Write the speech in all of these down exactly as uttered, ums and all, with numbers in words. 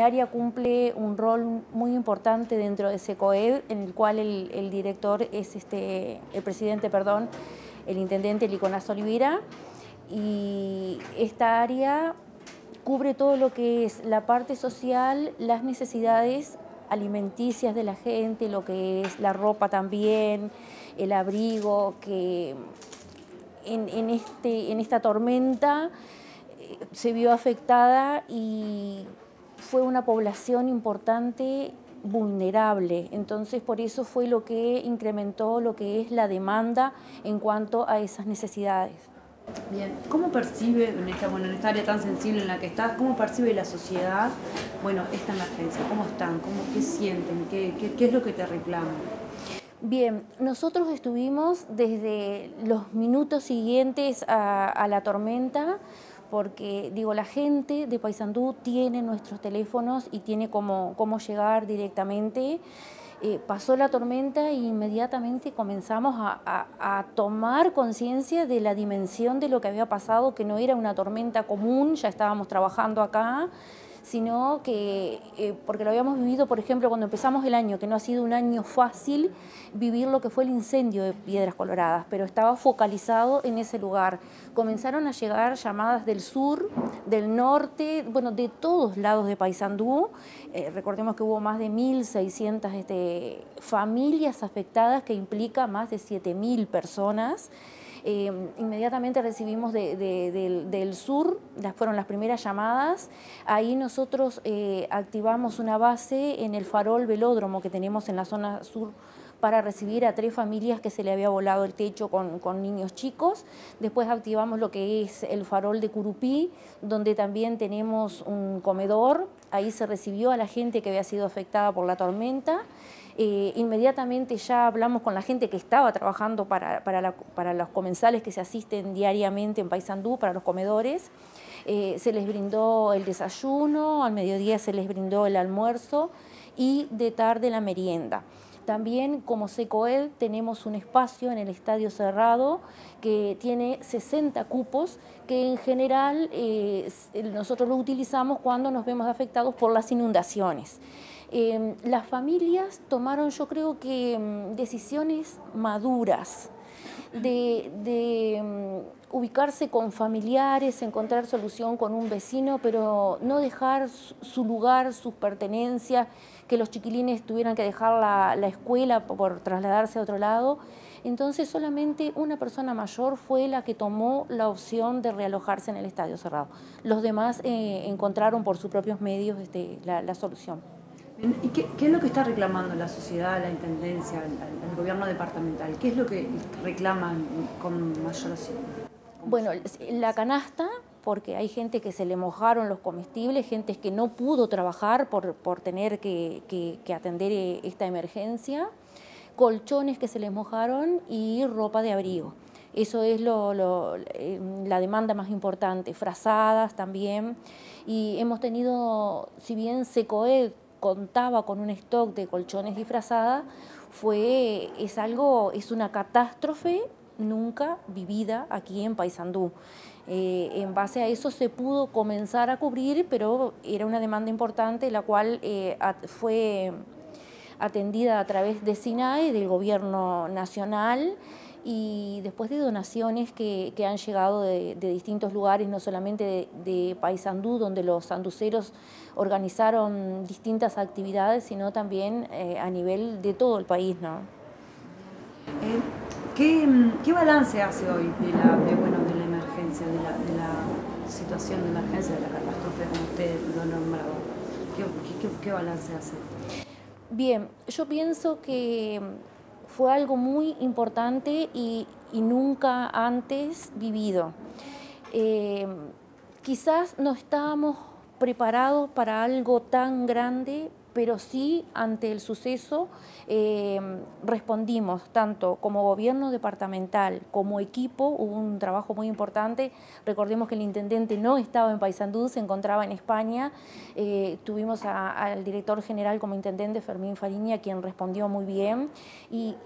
área cumple un rol muy importante dentro de SECOED, en el cual el, el director es este, el presidente, perdón, el intendente Liconás Olivera, y esta área cubre todo lo que es la parte social, las necesidades alimenticias de la gente, lo que es la ropa también, el abrigo, que en, en, este, en esta tormenta eh, se vio afectada y fue una población importante vulnerable. Entonces, por eso fue lo que incrementó lo que es la demanda en cuanto a esas necesidades. Bien, ¿cómo percibe en esta, bueno, en esta área tan sensible en la que estás, cómo percibe la sociedad, bueno, esta emergencia? ¿Cómo están? ¿Cómo, qué sienten? ¿Qué, qué, qué es lo que te reclaman? Bien, nosotros estuvimos desde los minutos siguientes a, a la tormenta, porque digo, la gente de Paysandú tiene nuestros teléfonos y tiene cómo, cómo llegar directamente. Eh, pasó la tormenta e inmediatamente comenzamos a, a, a tomar conciencia de la dimensión de lo que había pasado, que no era una tormenta común, ya estábamos trabajando acá, sino que, eh, porque lo habíamos vivido, por ejemplo, cuando empezamos el año, que no ha sido un año fácil vivir lo que fue el incendio de Piedras Coloradas, pero estaba focalizado en ese lugar. Comenzaron a llegar llamadas del sur, del norte, bueno, de todos lados de Paysandú. Eh, recordemos que hubo más de mil seiscientas este, familias afectadas, que implica más de siete mil personas. Eh, inmediatamente recibimos de, de, de, del sur, las fueron las primeras llamadas. Ahí nosotros eh, activamos una base en el farol velódromo que tenemos en la zona sur para recibir a tres familias que se le había volado el techo con, con niños chicos. Después activamos lo que es el farol de Curupí, donde también tenemos un comedor. Ahí se recibió a la gente que había sido afectada por la tormenta. Eh, inmediatamente ya hablamos con la gente que estaba trabajando para, para, la, para los comensales que se asisten diariamente en Paysandú, para los comedores. Eh, se les brindó el desayuno, al mediodía se les brindó el almuerzo y de tarde la merienda. También como SECOED tenemos un espacio en el estadio cerrado que tiene sesenta cupos, que en general eh, nosotros lo utilizamos cuando nos vemos afectados por las inundaciones. Eh, las familias tomaron, yo creo que, decisiones maduras de, de um, ubicarse con familiares, encontrar solución con un vecino, pero no dejar su lugar, sus pertenencias, que los chiquilines tuvieran que dejar la, la escuela por trasladarse a otro lado. Entonces solamente una persona mayor fue la que tomó la opción de realojarse en el estadio cerrado. Los demás eh, encontraron por sus propios medios este, la, la solución. ¿Y qué, qué es lo que está reclamando la sociedad, la intendencia, el, el gobierno departamental? ¿Qué es lo que reclaman con mayor acción? Bueno, la canasta, porque hay gente que se le mojaron los comestibles, gente que no pudo trabajar por, por tener que, que, que atender esta emergencia, colchones que se les mojaron y ropa de abrigo. Eso es lo, lo, la demanda más importante, frazadas también. Y hemos tenido, si bien SECOED contaba con un stock de colchones y frazadas, fue, es algo, es una catástrofe nunca vivida aquí en Paysandú. Eh, en base a eso se pudo comenzar a cubrir, pero era una demanda importante, la cual eh, at, fue atendida a través de SINAE, del gobierno nacional, y después de donaciones que, que han llegado de, de distintos lugares, no solamente de, de Paysandú, donde los sanduceros organizaron distintas actividades, sino también eh, a nivel de todo el país, ¿no? Eh, ¿qué, ¿Qué balance hace hoy de la, de, bueno, de la emergencia, de la, de la situación de emergencia, de la catástrofe, como usted lo ha nombrado? ¿Qué, qué, qué balance hace? Bien, yo pienso que fue algo muy importante y, y nunca antes vivido. Eh, quizás no estábamos preparados para algo tan grande, pero sí ante el suceso eh, respondimos tanto como gobierno departamental como equipo. Hubo un trabajo muy importante. Recordemos que el intendente no estaba en Paysandú, se encontraba en España. Eh, tuvimos a, al director general como intendente, Fermín Fariña, quien respondió muy bien. Y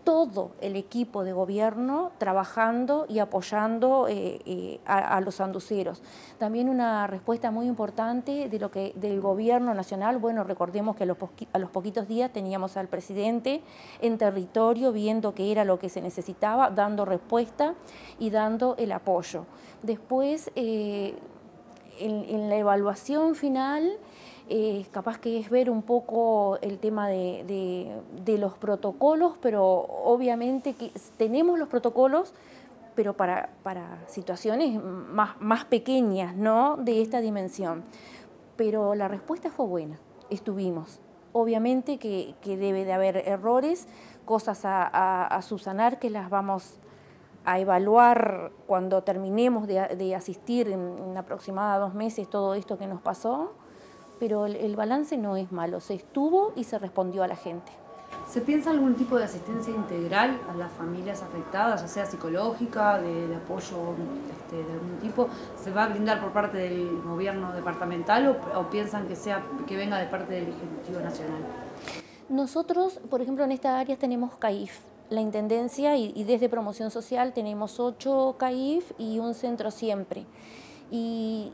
todo el equipo de gobierno trabajando y apoyando eh, eh, a, a los sanduceros. También una respuesta muy importante de lo que, del gobierno nacional. Bueno, recordemos que a los, a los poquitos días teníamos al presidente en territorio viendo qué era lo que se necesitaba, dando respuesta y dando el apoyo. Después, eh, en, en la evaluación final, Eh, capaz que es ver un poco el tema de, de, de los protocolos, pero obviamente que tenemos los protocolos, pero para, para situaciones más, más pequeñas, ¿no?, de esta dimensión. Pero la respuesta fue buena, estuvimos. Obviamente que, que debe de haber errores, cosas a, a, a subsanar que las vamos a evaluar cuando terminemos de, de asistir en, en aproximadamente dos meses todo esto que nos pasó. Pero el, el balance no es malo, se estuvo y se respondió a la gente. ¿Se piensa algún tipo de asistencia integral a las familias afectadas, ya sea psicológica, de, de apoyo este, de algún tipo? ¿Se va a brindar por parte del gobierno departamental o, o piensan que, sea, que venga de parte del Ejecutivo Nacional? Nosotros, por ejemplo, en esta área tenemos C A I F, la Intendencia, y, y desde Promoción Social tenemos ocho C A I F y un centro siempre. Y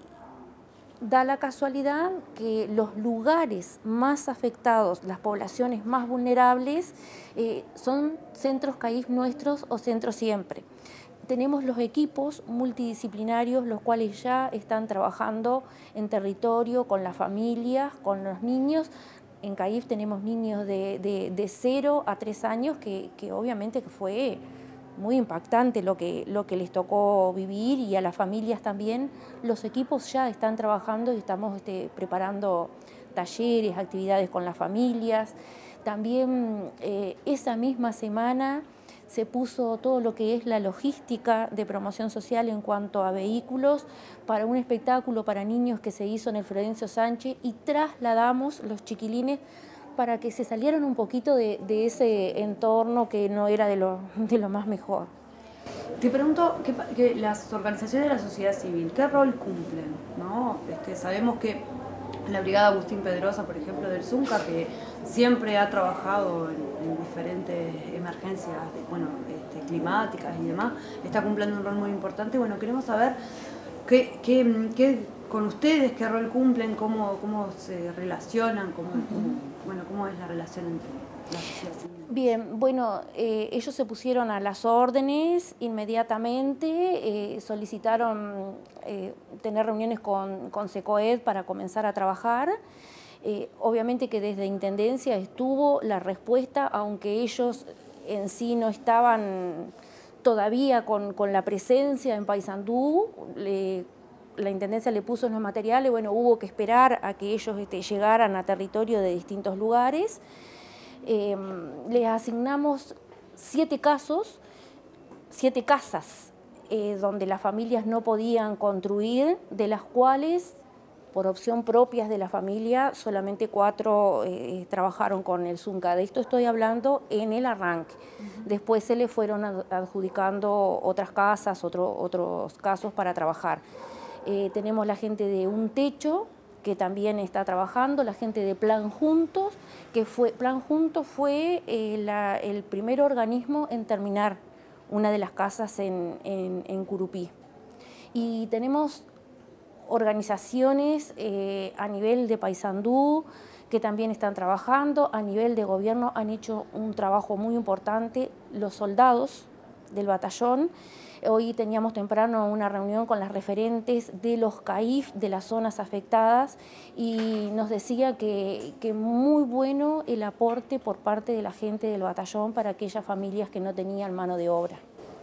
da la casualidad que los lugares más afectados, las poblaciones más vulnerables, eh, son centros C A I F nuestros o centros siempre. Tenemos los equipos multidisciplinarios, los cuales ya están trabajando en territorio con las familias, con los niños. En C A I F tenemos niños de, de, de cero a tres años, que, que obviamente que fue muy impactante lo que, lo que les tocó vivir, y a las familias también. Los equipos ya están trabajando y estamos este, preparando talleres, actividades con las familias. También eh, esa misma semana se puso todo lo que es la logística de Promoción Social en cuanto a vehículos para un espectáculo para niños que se hizo en el Florencio Sánchez, y trasladamos los chiquilines para que se salieran un poquito de, de ese entorno que no era de lo, de lo más mejor. Te pregunto, que, que las organizaciones de la sociedad civil, ¿qué rol cumplen? ¿No? Este, sabemos que la Brigada Agustín Pedrosa, por ejemplo, del Zunca, que siempre ha trabajado en, en diferentes emergencias de, bueno, este, climáticas y demás, está cumpliendo un rol muy importante. Bueno, queremos saber qué, qué, qué, con ustedes qué rol cumplen, cómo, cómo se relacionan, cómo, uh-huh. cómo, bueno, cómo es la relación entre la sociedad civil. Bien, bueno, eh, ellos se pusieron a las órdenes inmediatamente, eh, solicitaron eh, tener reuniones con, con SECOED para comenzar a trabajar. Eh, obviamente que desde Intendencia estuvo la respuesta, aunque ellos en sí no estaban todavía con, con la presencia en Paysandú. Le, la Intendencia le puso los materiales, bueno, hubo que esperar a que ellos este, llegaran a territorio de distintos lugares. Eh, les asignamos siete casos, siete casas eh, donde las familias no podían construir, de las cuales, por opción propias de la familia, solamente cuatro eh, trabajaron con el Zunca. De esto estoy hablando en el arranque. Uh-huh. Después se le fueron adjudicando otras casas, otro, otros casos para trabajar. Eh, tenemos la gente de Un Techo, que también está trabajando, la gente de Plan Juntos, que fue, Plan Juntos fue eh, la, el primer organismo en terminar una de las casas en, en, en Curupí. Y tenemos organizaciones eh, a nivel de Paysandú que también están trabajando, a nivel de gobierno han hecho un trabajo muy importante los soldados del batallón. Hoy teníamos temprano una reunión con las referentes de los C A I F de las zonas afectadas, y nos decía que, que muy bueno el aporte por parte de la gente del batallón para aquellas familias que no tenían mano de obra.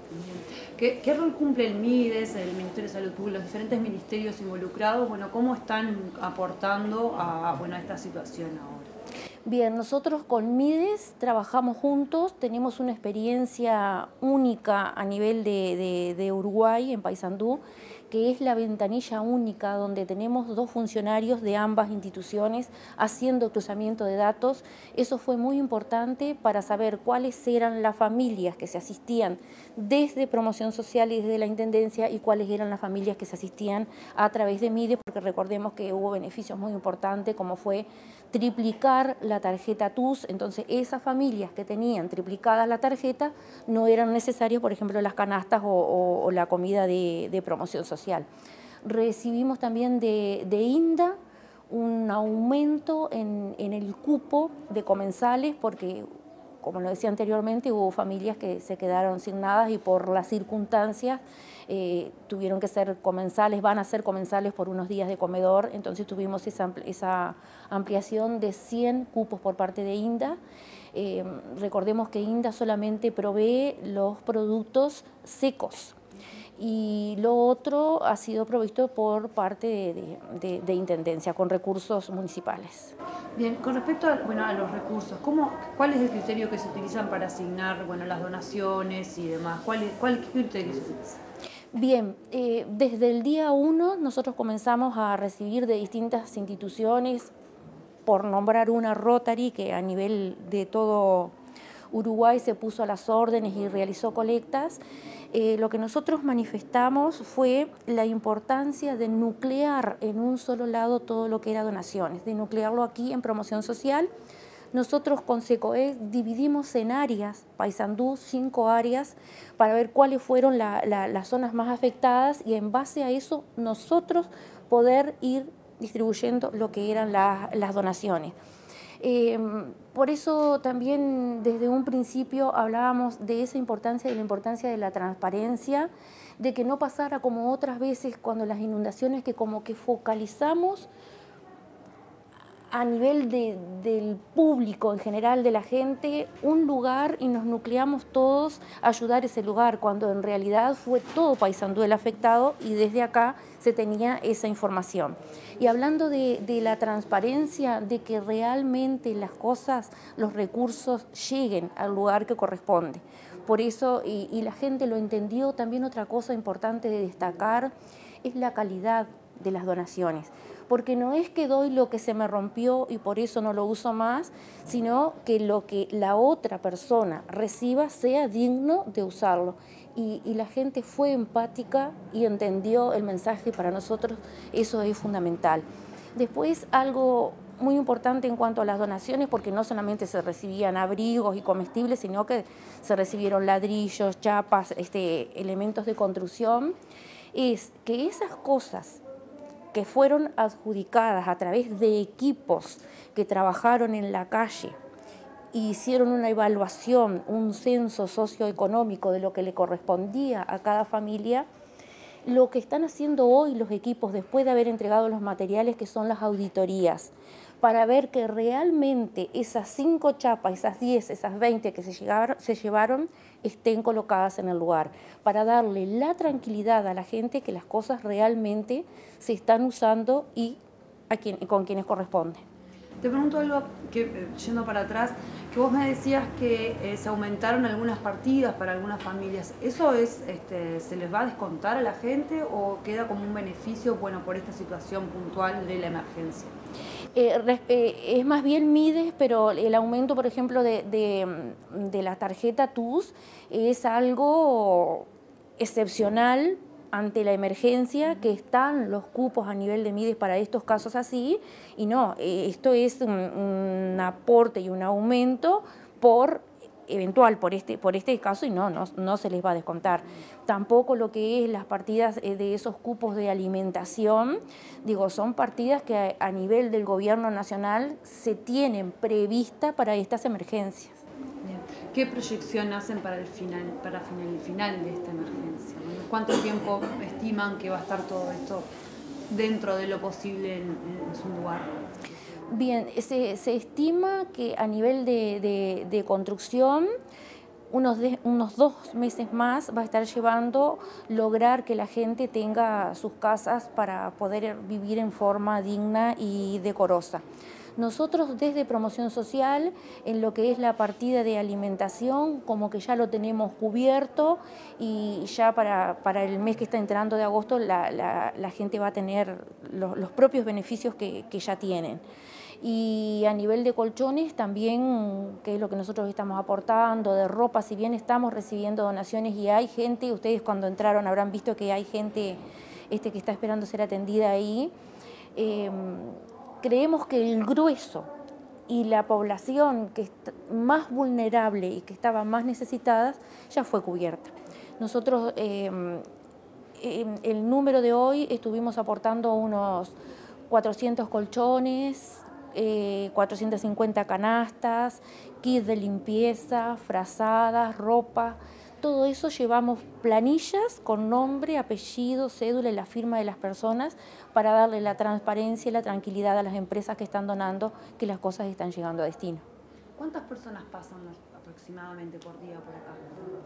¿Qué, qué rol cumple el MIDES, el Ministerio de Salud Pública, los diferentes ministerios involucrados? Bueno, ¿cómo están aportando a, bueno, a esta situación ahora? Bien, nosotros con MIDES trabajamos juntos, tenemos una experiencia única a nivel de, de, de Uruguay, en Paysandú, que es la ventanilla única, donde tenemos dos funcionarios de ambas instituciones haciendo cruzamiento de datos. Eso fue muy importante para saber cuáles eran las familias que se asistían desde Promoción Social y desde la Intendencia, y cuáles eran las familias que se asistían a través de MIDES, porque recordemos que hubo beneficios muy importantes, como fue triplicar la tarjeta T U S, entonces esas familias que tenían triplicada la tarjeta no eran necesarias, por ejemplo, las canastas o, o, o la comida de, de promoción social. Recibimos también de, de INDA un aumento en, en el cupo de comensales porque, como lo decía anteriormente, hubo familias que se quedaron sin nada y por las circunstancias eh, tuvieron que ser comensales, van a ser comensales por unos días de comedor, entonces tuvimos esa, esa ampliación de cien cupos por parte de INDA. Eh, recordemos que INDA solamente provee los productos secos y lo otro ha sido provisto por parte de, de, de Intendencia, con recursos municipales. Bien, con respecto a, bueno, a los recursos, ¿cómo, ¿cuál es el criterio que se utilizan para asignar, bueno, las donaciones y demás? ¿Cuál, es, cuál, ¿Qué criterio se utiliza? Bien, eh, desde el día uno nosotros comenzamos a recibir de distintas instituciones, por nombrar una Rotary, que a nivel de todo Uruguay se puso a las órdenes y realizó colectas. Eh, lo que nosotros manifestamos fue la importancia de nuclear en un solo lado todo lo que era donaciones, de nuclearlo aquí en promoción social. Nosotros con SECOE dividimos en áreas, Paysandú, cinco áreas, para ver cuáles fueron la, la, las zonas más afectadas y en base a eso nosotros poder ir distribuyendo lo que eran la, las donaciones. Eh, por eso también desde un principio hablábamos de esa importancia, de la importancia de la transparencia, de que no pasara como otras veces cuando las inundaciones que como que focalizamos a nivel de, del público en general, de la gente, un lugar y nos nucleamos todos a ayudar ese lugar, cuando en realidad fue todo Paysandú el afectado y desde acá se tenía esa información. Y hablando de, de la transparencia, de que realmente las cosas, los recursos lleguen al lugar que corresponde. Por eso, y, y la gente lo entendió, también otra cosa importante de destacar es la calidad de las donaciones. Porque no es que doy lo que se me rompió y por eso no lo uso más, sino que lo que la otra persona reciba sea digno de usarlo. Y, y la gente fue empática y entendió el mensaje y para nosotros eso es fundamental. Después algo muy importante en cuanto a las donaciones, porque no solamente se recibían abrigos y comestibles, sino que se recibieron ladrillos, chapas, este, elementos de construcción, es que esas cosas que fueron adjudicadas a través de equipos que trabajaron en la calle e hicieron una evaluación, un censo socioeconómico de lo que le correspondía a cada familia, lo que están haciendo hoy los equipos después de haber entregado los materiales, que son las auditorías, para ver que realmente esas cinco chapas, esas diez, esas veinte que se, llegaron, se llevaron, estén colocadas en el lugar, para darle la tranquilidad a la gente que las cosas realmente se están usando y a quien, con quienes corresponde. Te pregunto algo, que, yendo para atrás, que vos me decías que eh, se aumentaron algunas partidas para algunas familias. ¿Eso es, este, se les va a descontar a la gente o queda como un beneficio, bueno, por esta situación puntual de la emergencia? Eh, eh, es más bien Mides, pero el aumento, por ejemplo, de, de, de la tarjeta T U S es algo excepcional ante la emergencia, que están los cupos a nivel de Mides para estos casos así, y no, eh, esto es un, un aporte y un aumento por eventual por este, por este caso y no, no, no se les va a descontar. Tampoco lo que es las partidas de esos cupos de alimentación, digo, son partidas que a, a nivel del gobierno nacional se tienen prevista para estas emergencias. Bien. ¿Qué proyección hacen para el final, para el final de esta emergencia? ¿Cuánto tiempo estiman que va a estar todo esto dentro de lo posible en, en su lugar? Bien, se, se estima que a nivel de, de, de construcción, unos, de, unos dos meses más va a estar llevando lograr que la gente tenga sus casas para poder vivir en forma digna y decorosa. Nosotros desde Promoción Social, en lo que es la partida de alimentación, como que ya lo tenemos cubierto y ya para, para el mes que está entrando de agosto la, la, la gente va a tener los, los propios beneficios que, que ya tienen. Y a nivel de colchones también, que es lo que nosotros estamos aportando, de ropa, si bien estamos recibiendo donaciones y hay gente, ustedes cuando entraron habrán visto que hay gente este, que está esperando ser atendida ahí, eh, creemos que el grueso y la población que es más vulnerable y que estaba más necesitada ya fue cubierta. Nosotros, eh, el número de hoy, estuvimos aportando unos cuatrocientos colchones, eh, cuatrocientas cincuenta canastas, kits de limpieza, frazadas, ropa. Todo eso llevamos planillas con nombre, apellido, cédula y la firma de las personas para darle la transparencia y la tranquilidad a las empresas que están donando que las cosas están llegando a destino. ¿Cuántas personas pasan aproximadamente por día por acá?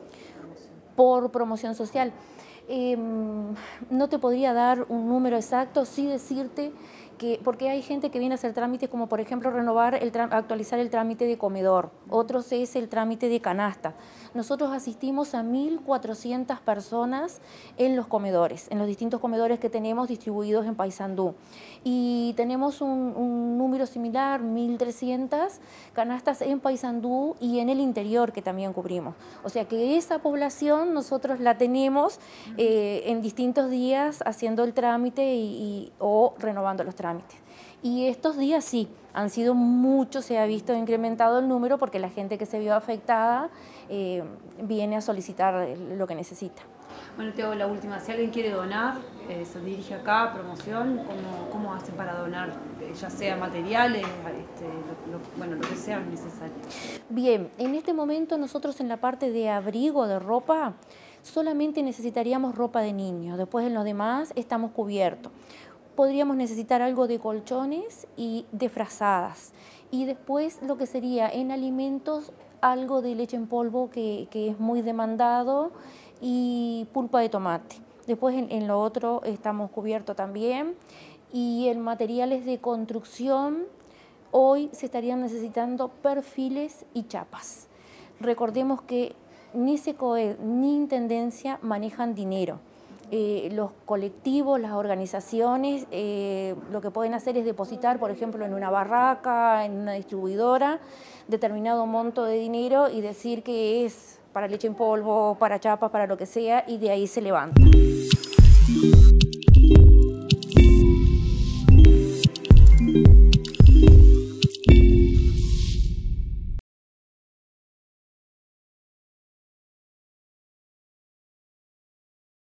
Por promoción social. Eh, no te podría dar un número exacto, sí decirte que, porque hay gente que viene a hacer trámites como por ejemplo renovar, el, actualizar el trámite de comedor, otros es el trámite de canasta. Nosotros asistimos a mil cuatrocientas personas en los comedores, en los distintos comedores que tenemos distribuidos en Paysandú. Y tenemos un, un número similar, mil trescientas canastas en Paysandú y en el interior que también cubrimos. O sea que esa población nosotros la tenemos eh, en distintos días haciendo el trámite y, y, o renovando los trámites. Y estos días sí, han sido muchos, se ha visto incrementado el número porque la gente que se vio afectada eh, viene a solicitar lo que necesita. Bueno, te hago la última. Si alguien quiere donar, eh, se dirige acá, promoción, ¿cómo, cómo hacen para donar? Eh, ya sea materiales, este, lo, lo, bueno, lo que sea necesario. Bien, en este momento nosotros en la parte de abrigo, de ropa, solamente necesitaríamos ropa de niño. Después en lo demás estamos cubiertos. Podríamos necesitar algo de colchones y de frazadas. Y después lo que sería en alimentos, algo de leche en polvo que, que es muy demandado y pulpa de tomate. Después en, en lo otro estamos cubiertos también. Y en materiales de construcción, hoy se estarían necesitando perfiles y chapas. Recordemos que ni SECOED ni Intendencia manejan dinero. Eh, los colectivos, las organizaciones, eh, lo que pueden hacer es depositar, por ejemplo, en una barraca, en una distribuidora, determinado monto de dinero y decir que es para leche en polvo, para chapas, para lo que sea, y de ahí se levanta.